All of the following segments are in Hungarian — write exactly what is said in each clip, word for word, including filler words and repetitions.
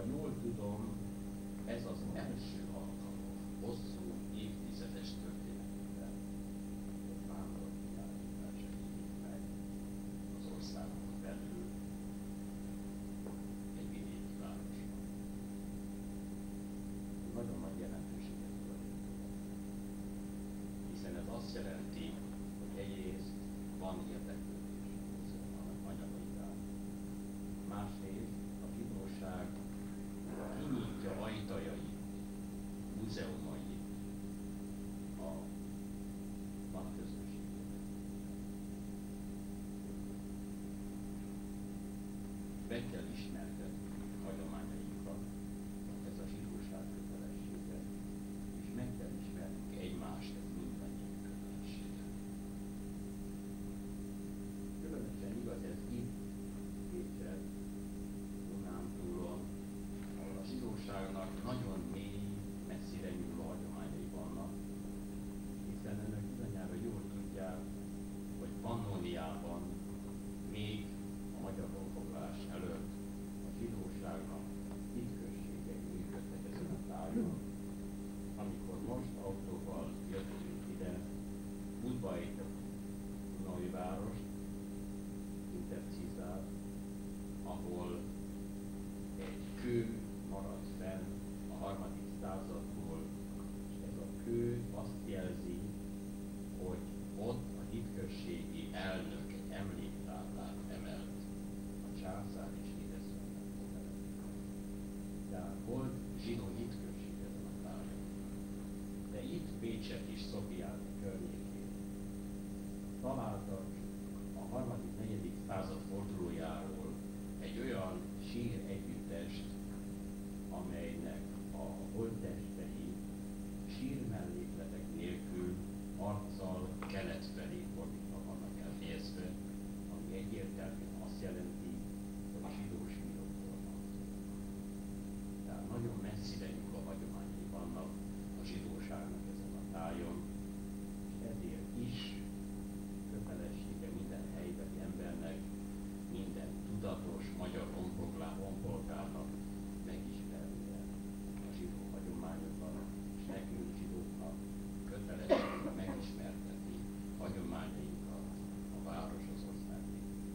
jól tudom, ez az első alkalom hosszú évtizedes történetben, hogy vándorok kiállítása nyílik meg az országon belül egy vidéki városban. Nagyon nagy jelentőséget tulajdonít, hiszen ez azt jelenti, hogy egyrészt van érdeklődés a múzeum anyagai iránt. Másrészt a zsidóság kinyitja ajtajai, múzeumai a nagy közönségnek. Be kell ismertetni hagyományainkat, ez a zsidóság kötelessége, és meg kell ismernünk egymást, ez mindannyiunk kötelessége. Különösen igaz ez itt, Pécset, Dunántúlon, ahol a zsidóságnak nagyon mély, messzire nyúló hagyományai vannak, hiszen önök bizonyára jól tudják, hogy Pannóniában még a magyar honfoglalás előtt a zsidóságnak hitközségei működtek ezen a tájon. Amikor most autóval jöttünk ide, Budvait, Dunajvárost, Intercizát, ahol egy kő maradt fenn a harmadik századból, és ez a kő azt jelzi, hogy ott a hitközségi elnök egy emléktáblát emelt a császár és édesanyjának telepében. Tehát volt zsidó hitközség ezen a tájon. De itt Pécset is, Szofiát környékén találtak a harmadik negyedik század fordulójáról egy olyan sír együttest, amelynek a holttestei sírmellékletek nélkül arccal kelet felé fordítva vannak elhelyezve, ami egyértelműen azt jelenti, hogy zsidó sírokról van szó. Tehát nagyon messzire nyúló hagyományai vannak a zsidóságnak ezen a tájon, és ezért is kötelessége minden helybeli embernek, minden tudatos magyar honpolgárnak megismernie a zsidó hagyományokat, és nekünk zsidóknak kötelessége megismertetni hagyományainkat a város, az ország végén.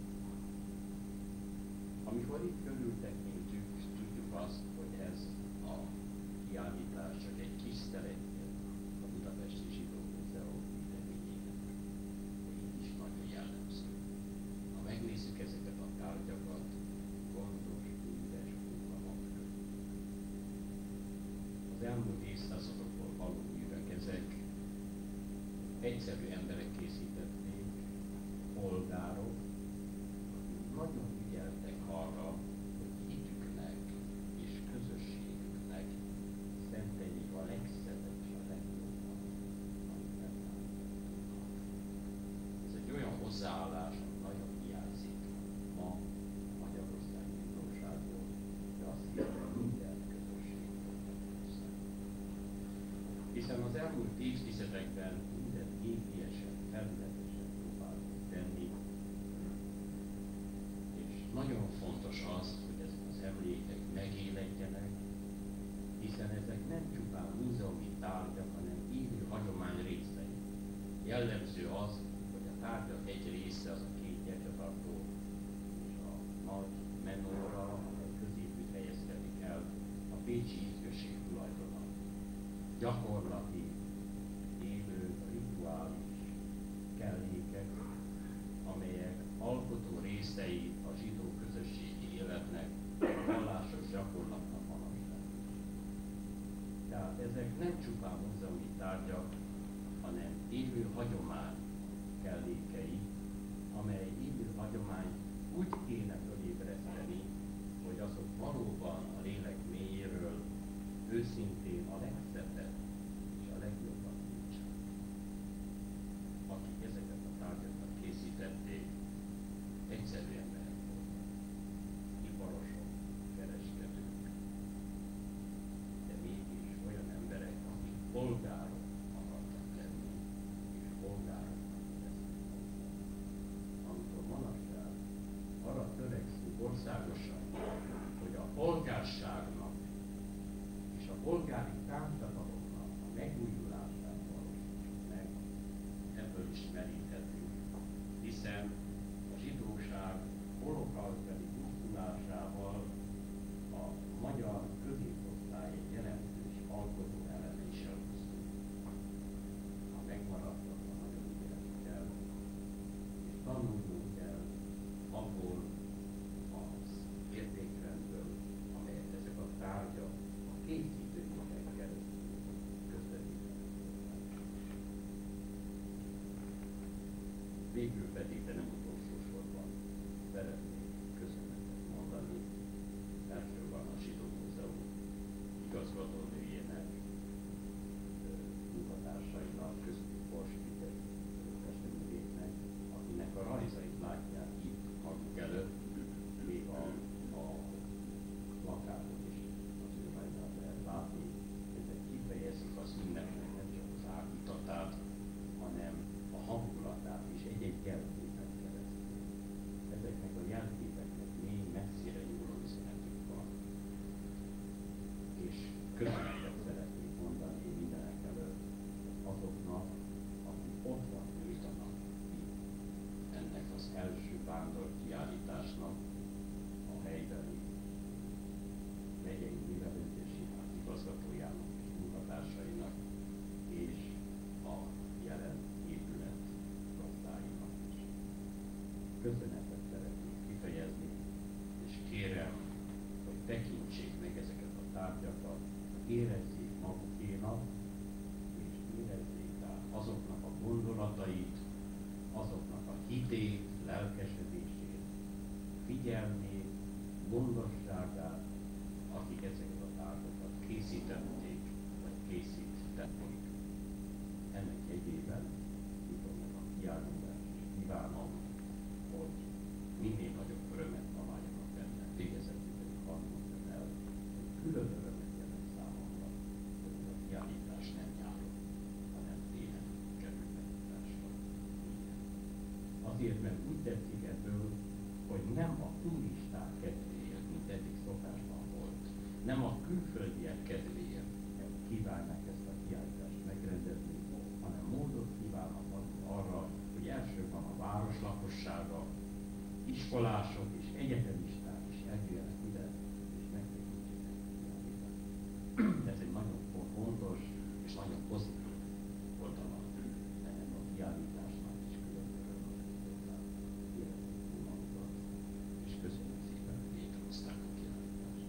Amikor itt körültekintjük, tudjuk azt, hogy ez a kiállítás csak egy kis szeletje a Budapesti Zsidó Múzeum véleményének, de így is nagyon jellemző. Ha megnézzük ezeket a tárgyakat, gondos, ügyes fogalmak között. Az elmúlt évszázadokból való művek ezek, egyszerű emberek készítették, polgárok, nagyon ügyeltek arra, hogy hitüknek és közösségüknek szenteljék a legszebbet és a legjobban, amit megtaláltak. Ez egy olyan hozzáállás, ami nagyon hiányzik ma a magyarországi zsidóságból, de azt hiszem, hogy minden közösségben Magyarországon. Hiszen az elmúlt évtizedekben minden gépiesen, felületesen próbálunk tenni, és nagyon fontos az, hogy ezek az emlékek megéledjenek, hiszen ezek nem csupán múzeumi tárgyak, hanem élő hagyomány részei. Jellemző az, hogy a tárgyak egy része az a két gyertyatartó és a nagy menóra, amely középütt helyezkedik el, a pécsi hitközség tulajdona. Gyakorlati, élő, rituális kellékek, amelyek alkotó részei a zsidó közösségi életnek, a vallásos gyakorlatnak manapság. Tehát ezek nem csupán múzeumi tárgyak, hanem élő hagyomány kellékei, amely élő hagyomány úgy kéne fölébreszteni, hogy azok valóban a lélek mélyéről őszintén a legszebbet és a legjobban nincsen. Akik ezeket a tárgyakat készítették, egyszerű emberek voltak, iparosok, kereskedők, de mégis olyan emberek, akik polgárok akartak lenni, és polgároknak érezték magukat. Amikor manapság arra törekszünk országosan, hogy a polgárság polgári társadalomnak a megújulását valósítjuk meg, ebből is meríthetünk, hiszen a zsidóság holokauszt-beli pusztulásával a magyar középosztály egy jelentős alkotó eleme is elhoztunk. Ha megmaradtak, a nagyon ügyelni kell, és tanulnunk kell abból az értékrendből, amelyet ezek a tárgyak a készítőiken keresztül közvetítenek. Végül pedig, de nem utolsó sorban szeretnék köszönetet mondani elsősorban a Zsidó Múzeum igazgatónőjének, munkatársainak, köztük Bors Péter testvérnek, akinek a rajzait látják itt maguk előtt, még a, a plakátot is az ő rajzát lehet látni. Ezek kifejezik az ünnepnek nem csak az ágítatát, hanem a hangulatát is egy-egy jelképen keresztül. Ezeknek a jelképeknek még messzire nyúló üzenetük van. És köszönetet szeretnék mondani mindenek előtt azoknak, akik ott van nyújtanak itt ennek az első vándorkiállításnak a helybeli megyei művelődési ház igazgatójának és munkatársainak és a jelen épület gazdáinak is. Köszönetet szeretnék kifejezni, és kérem, hogy tekintsék meg ezeket a tárgyakat, érezzék magukénak, és érezzék át azoknak a gondolatait, azoknak a hitét, lelkesedését, figyelmét, gondosságát, akik ezeket a tárgyakat készítették, vagy készítették. Ennek jegyében nyitom meg a kiállítást, és kívánom, hogy minél nagyobb örömet találjanak benne. Végezetül pedig hadd mondjam el, hogy külön örömet jelent számomra, hogy a kiállítás nem nyáron, hanem télen kerül megnyitásra. Azért, mert úgy tetszik ebből, hogy nem a turisták kedvéért, mint eddig szokásban volt, nem a külföldiek kedvéért kívánják ezt a kiállítást megrendezni, hanem módot kívánnak adni arra, hogy elsősorban a város lakossága, iskolások és egyetemisták is eljöjjenek ide, és megtekintsék ezt a kiállítást. Ez egy nagyon fontos és nagyon pozitív oldala ennek a kiállításnak, és külön örömmel érezzük magunkat, és köszönöm szépen, hogy létrehozták a kiállítást.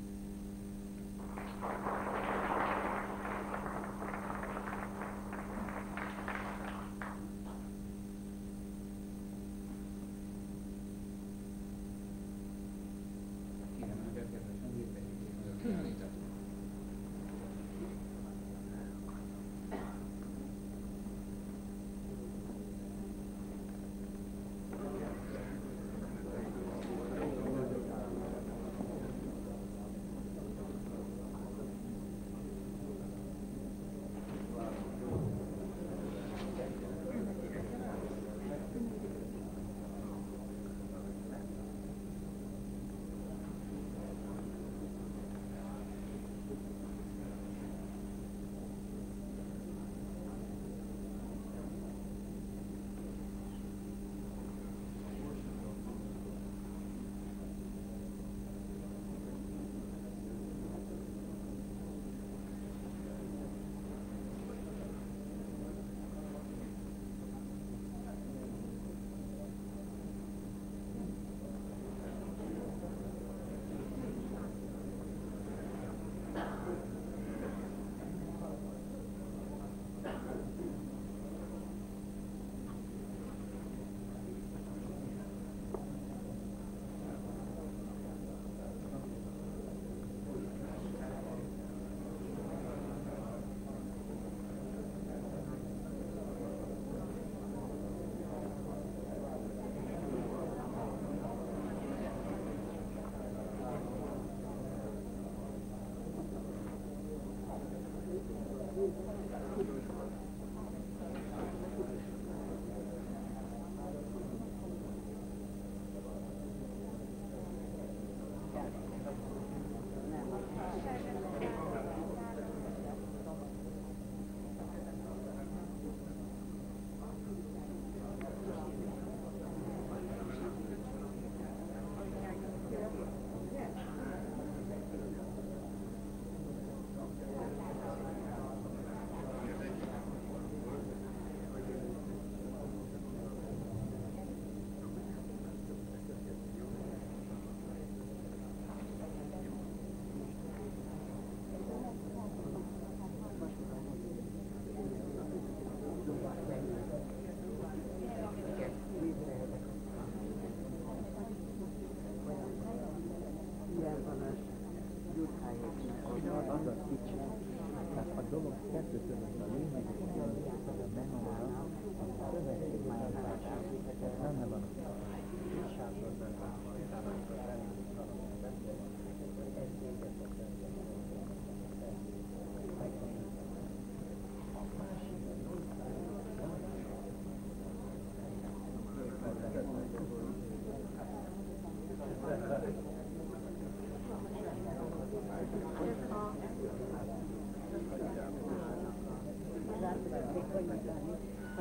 Kérem önöket, kedves vendégek, vegyék meg a kiállítást. dolog kettő között a lényeg, és különbözőt a memória, a szövetség májátás, benne van a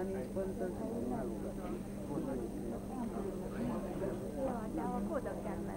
Ja, de a kódot kell